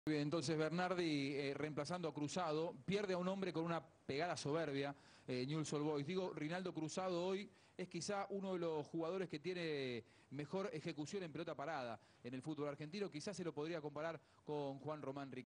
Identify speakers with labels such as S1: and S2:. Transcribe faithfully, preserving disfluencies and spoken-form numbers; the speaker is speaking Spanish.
S1: Bien, entonces Bernardi eh, reemplazando a Cruzado, pierde a un hombre con una pegada soberbia, eh, Newell's Old Boys. Digo, Rinaldo Cruzado hoy es quizá uno de los jugadores que tiene mejor ejecución en pelota parada en el fútbol argentino. Quizás se lo podría comparar con Juan Román Riquelme.